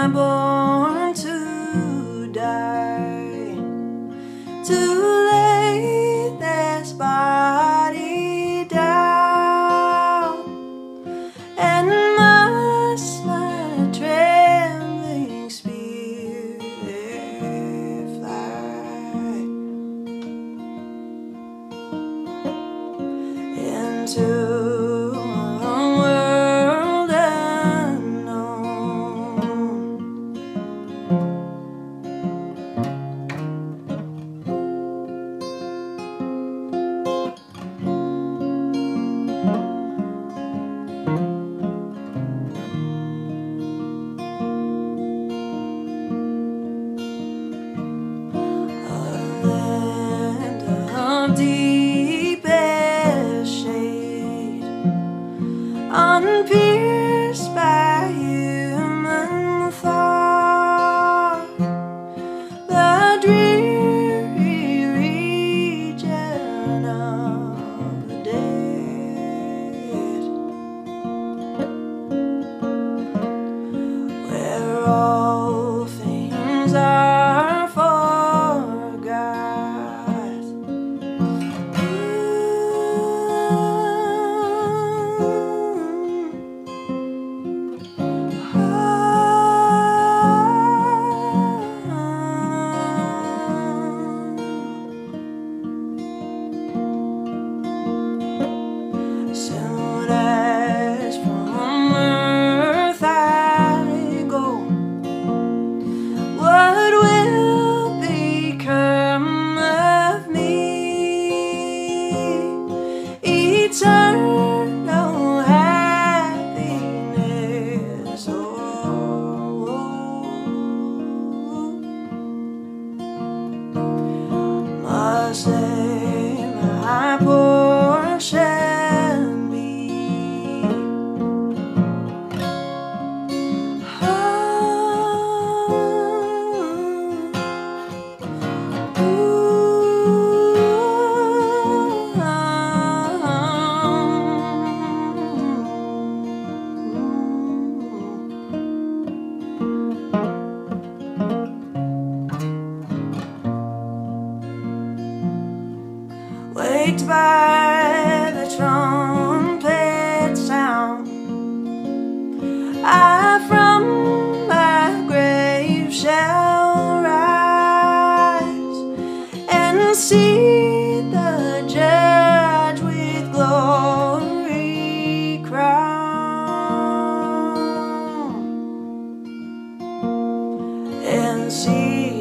I born to die, to lay this body down, and must my trembling spirit fly into deepest shade, unpierced by human thought, the dreary region of the dead, where all things are forgot. Soon as from earth I go, what will become of me? Eternal happiness, oh, must say my portion. Waked by the trumpet sound, I from my grave shall rise and see the Judge with glory crown, and see